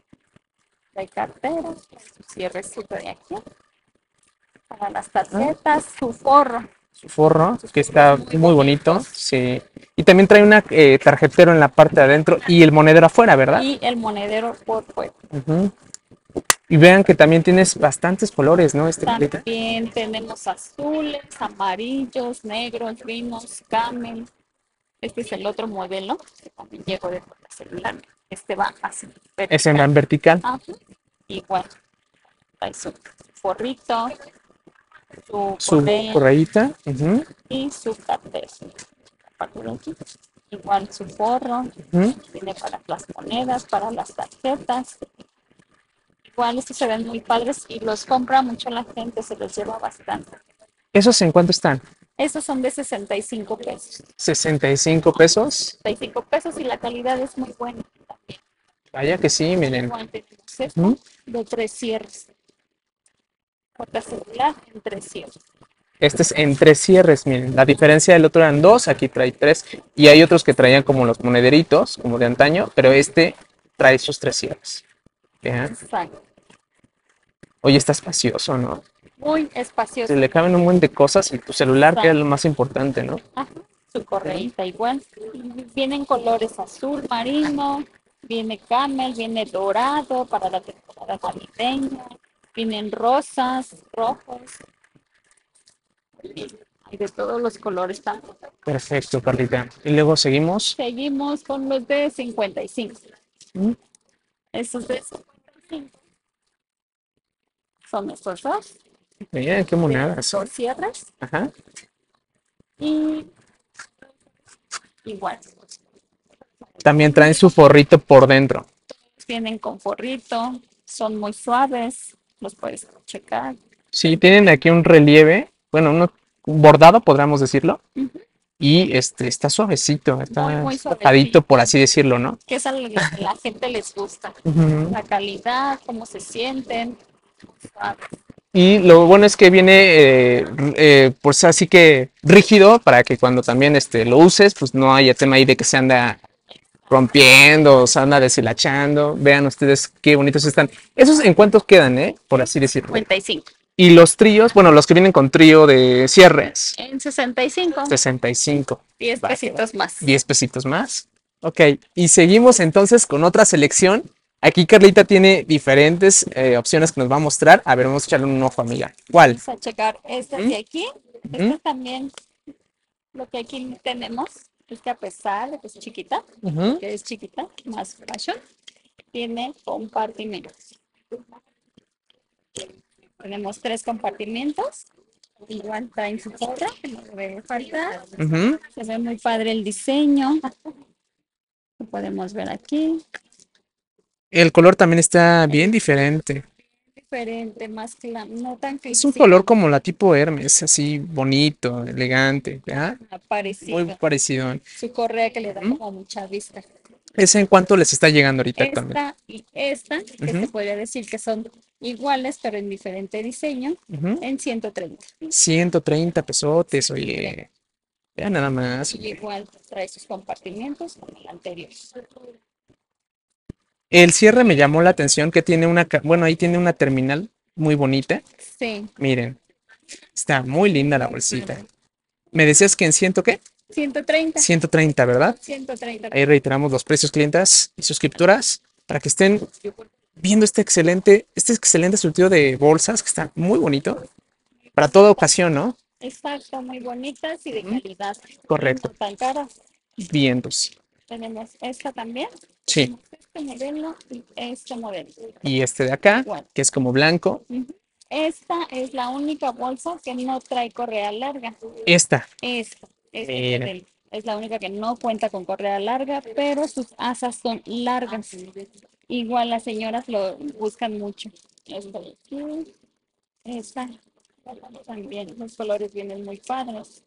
Hay cartera. Su cierrecito de aquí. Para las tarjetas, su forro. Su forro, que está muy, muy bonito. Sí. Y también trae una eh, tarjetero en la parte de adentro y el monedero afuera, ¿verdad? Y el monedero por fuera. Uh-huh. Y vean que también tienes bastantes colores, ¿no? Este también paleta. tenemos azules, amarillos, negros, vinos, camel. Este es el otro modelo que también llegó de celular. Este va así. Es en vertical. Ajá. Igual. Hay su forrito, su, su correa, correíta uh-huh. y su cartera. Igual su forro. Uh-huh. Tiene para las monedas, para las tarjetas. Igual estos se ven muy padres y los compra mucho la gente, se los lleva bastante. ¿Esos en cuánto están? Estos son de sesenta y cinco pesos. ¿sesenta y cinco pesos? sesenta y cinco pesos y la calidad es muy buena también. Vaya que sí, miren. Igual tenemos esto uh-huh. de tres cierres. Portacelular en tres cierres. Este es en tres cierres, miren. La diferencia del otro eran dos, aquí trae tres. Y hay otros que traían como los monederitos, como de antaño, pero este trae sus tres cierres. Vean. Exacto. Oye, está espacioso, ¿no? Muy espacioso. Se le caben un montón de cosas y tu celular, exacto, que es lo más importante, ¿no? Ajá, su correíta igual. Vienen colores azul marino, viene camel, viene dorado para la temporada navideña, vienen rosas, rojos. Y de todos los colores también. Perfecto, Carlita. Y luego seguimos. Seguimos con los de cincuenta y cinco. ¿Mm? Estos de cincuenta y cinco son estos dos. Miren, qué monadas. Dos cierres. Ajá. Y igual. También traen su forrito por dentro. Vienen con forrito, son muy suaves, los puedes checar. Sí, tienen aquí un relieve, bueno, un bordado, podríamos decirlo. Uh-huh. Y este está suavecito, está muy, muy suavecito, por así decirlo, ¿no? Que es a lo que a la gente les gusta. Uh-huh. La calidad, cómo se sienten. Suaves. Y lo bueno es que viene, eh, eh, pues así que rígido, para que cuando también este, lo uses, pues no haya tema ahí de que se anda rompiendo, se anda deshilachando. Vean ustedes qué bonitos están. ¿Esos en cuántos quedan, eh? Por así decirlo. cincuenta y cinco. Y los tríos, bueno, los que vienen con trío de cierres. En sesenta y cinco. sesenta y cinco. diez pesitos más. diez pesitos más. Ok, y seguimos entonces con otra selección. Aquí Carlita tiene diferentes eh, opciones que nos va a mostrar. A ver, vamos a echarle un ojo, amiga. ¿Cuál? Vamos a checar este ¿Mm? de aquí. Este ¿Mm? También, lo que aquí tenemos es que a pesar de que es chiquita, uh-huh. que es chiquita, más fashion, tiene compartimentos. Tenemos tres compartimentos. Igual traen su forra, que no debe faltar. Uh-huh. Se ve muy padre el diseño. Lo podemos ver aquí. El color también está bien diferente. Diferente, más claro, no tan que es un color como la tipo Hermes, así bonito, elegante, ¿verdad? Parecido. Muy parecido. Su correa que le da ¿Mm? como mucha vista. ¿Ese en cuánto les está llegando ahorita actualmente? Esta y esta, que Ujú. se podría decir que son iguales, pero en diferente diseño, Ujú. en ciento treinta. ciento treinta pesotes, oye. Ya nada más. Y igual trae sus compartimientos como el anterior. El cierre me llamó la atención que tiene una, ca- bueno, ahí tiene una terminal muy bonita. Sí, Miren, está muy linda la bolsita. ¿Me decías que en ciento qué? ciento treinta. ciento treinta, ¿verdad? ciento treinta. Ahí reiteramos los precios, clientas y suscriptoras, para que estén viendo este excelente, este excelente surtido de bolsas que está muy bonito para toda ocasión, ¿no? Exacto, muy bonitas y de Ujú. calidad. Correcto. No tan caras. Vientos. Tenemos esta también. Sí. Tenemos este modelo y este modelo. Y este de acá, Igual. que es como blanco. Ujú. Esta es la única bolsa que no trae correa larga. Esta. Esta, este Mira. modelo. Es la única que no cuenta con correa larga, pero sus asas son largas. Igual las señoras lo buscan mucho. Esta de aquí, esta también. Los colores vienen muy padres.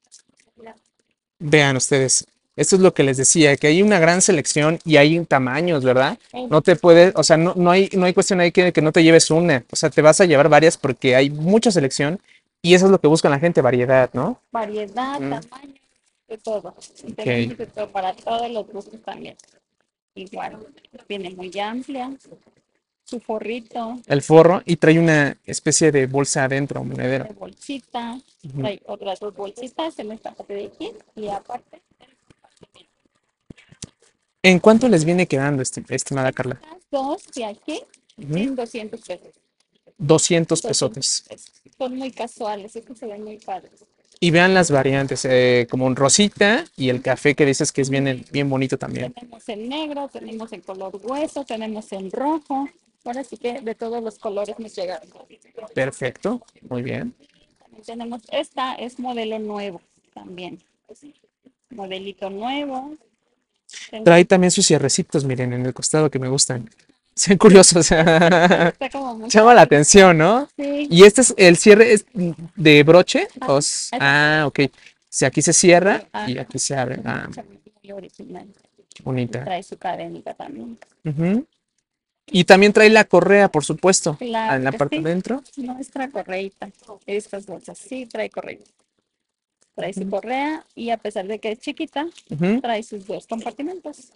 Vean ustedes. Esto es lo que les decía, que hay una gran selección y hay tamaños, ¿verdad? No te puedes, o sea, no, no hay, no hay cuestión ahí que, que no te lleves una. O sea, te vas a llevar varias porque hay mucha selección y eso es lo que busca la gente, variedad, ¿no? Variedad, Mm. tamaño, de todo. Y Ok. tenemos de todo para todos los gustos también. Igual, viene muy amplia. Su forrito El forro y trae una especie de bolsa adentro, monedero. de bolsita. Ujú. Trae otras dos bolsitas en esta parte de aquí. Y aparte, ¿En cuánto les viene quedando, esti- estimada Carla? las dos de aquí Ujú. en doscientos pesos. doscientos doscientos pesotes. pesos. Son muy casuales, es que se ven muy padres. Y vean las variantes, eh, como un rosita y el café que dices que es bien, bien bonito también. Tenemos en negro, tenemos en color hueso, tenemos en rojo. Ahora sí que de todos los colores nos llegaron. Perfecto, muy bien. También tenemos, esta es modelo nuevo también. Modelito nuevo. Trae también sus cierrecitos, miren, en el costado que me gustan. Son curiosos. Está como muy Llama la atención, ¿no? Sí. Y este es el cierre es de broche. Ajá, o s- es- ah, ok. Si aquí se cierra y Ajá. aquí se abre. Ah, Muy original. qué bonita. Trae su cadenita también. Ujú. Y también trae la correa, por supuesto, Claro en la que parte sí. de adentro. Nuestra correita. Estas bolsas sí trae correita. Trae su correa y a pesar de que es chiquita, Ujú. trae sus dos compartimentos.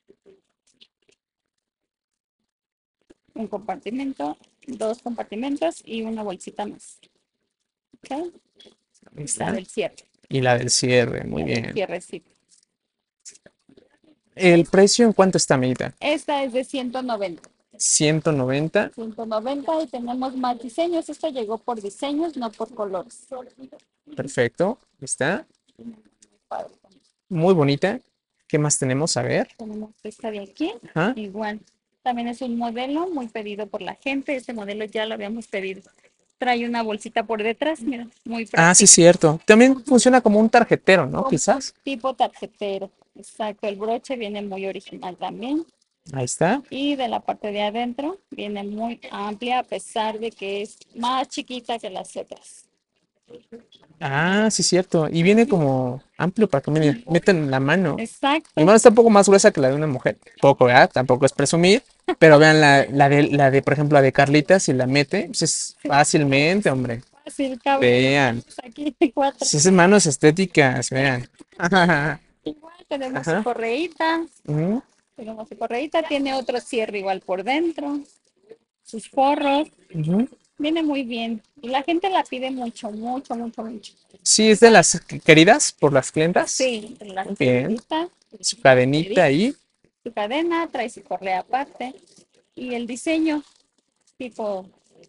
Un compartimento, dos compartimentos y una bolsita más. ¿Ok? Ahí La está. del cierre. Y la del cierre, muy la del bien. cierrecito. ¿El precio en cuánto está, amiguita? Esta es de ciento noventa. ciento noventa. ciento noventa y tenemos más diseños. Esto llegó por diseños, no por colores. Perfecto. Ahí está. Muy bonita. ¿Qué más tenemos? A ver. Tenemos esta de aquí. Ajá. Igual. También es un modelo muy pedido por la gente. Este modelo ya lo habíamos pedido. Trae una bolsita por detrás, mira, muy Ah, sí, práctica. cierto. También funciona como un tarjetero, ¿no? Como Quizás. tipo tarjetero. Exacto, el broche viene muy original también. Ahí está. Y de la parte de adentro viene muy amplia, a pesar de que es más chiquita que las otras. Ah, sí, cierto. Y viene como amplio para que me metan la mano. Mi Exacto. mano está un poco más gruesa que la de una mujer. Poco, ¿verdad? Tampoco es presumir. Pero vean la, la de, la de, por ejemplo, la de Carlita, si la mete, pues es fácilmente, hombre. Fácil, cabe. Vean. Aquí cuatro. Si esas manos estéticas, vean. Igual tenemos Ajá. su correíta. Ujú. Tenemos su correíta. Tiene otro cierre igual por dentro. Sus forros. Ujú. Viene muy bien. Y la gente la pide mucho, mucho, mucho, mucho. Sí, es de las que- queridas por las clientas. Sí, la Muy bien. correíta, Su cadenita ahí. su cadena, trae su correa aparte. Y el diseño tipo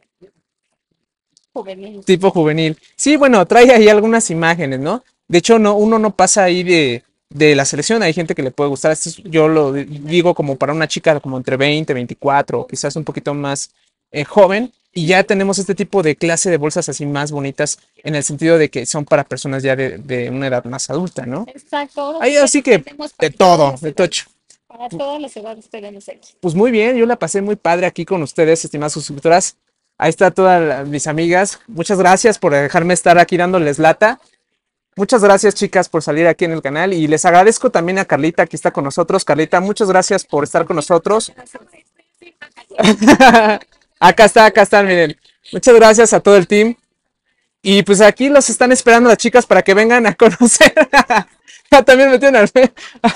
juvenil. Tipo juvenil. Sí, bueno, trae ahí algunas imágenes, ¿no? De hecho, no, uno no pasa ahí de, de la selección. Hay gente que le puede gustar. Esto es- yo lo di- digo como para una chica como entre veinte, veinticuatro, o quizás un poquito más eh, joven. Y ya tenemos este tipo de clase de bolsas así más bonitas en el sentido de que son para personas ya de, de una edad más adulta, ¿no? Exacto. Ahora Ahí sí así que tenemos de para todas todo, las de edades. tocho. Para todas las edades tenemos aquí. Pues muy bien, yo la pasé muy padre aquí con ustedes, estimadas suscriptoras. Ahí está todas la- mis amigas. Muchas gracias por dejarme estar aquí dándoles lata. muchas gracias, chicas, por salir aquí en el canal. Y les agradezco también a Carlita, que está con nosotros. Carlita, muchas gracias por estar con nosotros. Acá está, acá están, miren. Muchas gracias a todo el team. Y pues aquí los están esperando las chicas para que vengan a conocer. También me tienen al fe.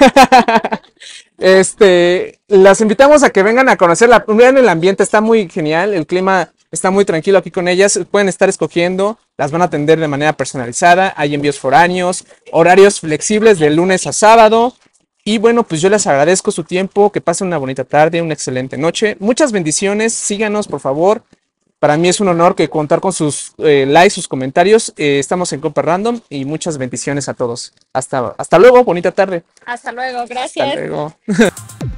Este, las invitamos a que vengan a conocerla. Vean el ambiente, está muy genial. El clima está muy tranquilo aquí con ellas. Pueden estar escogiendo, las van a atender de manera personalizada. Hay envíos foráneos, horarios flexibles de lunes a sábado. Y bueno, pues yo les agradezco su tiempo. Que pasen una bonita tarde, una excelente noche. Muchas bendiciones. Síganos, por favor. Para mí es un honor que contar con sus eh, likes, sus comentarios. Eh, estamos en Compa Random y muchas bendiciones a todos. Hasta, hasta luego, bonita tarde. Hasta luego, gracias. Hasta luego.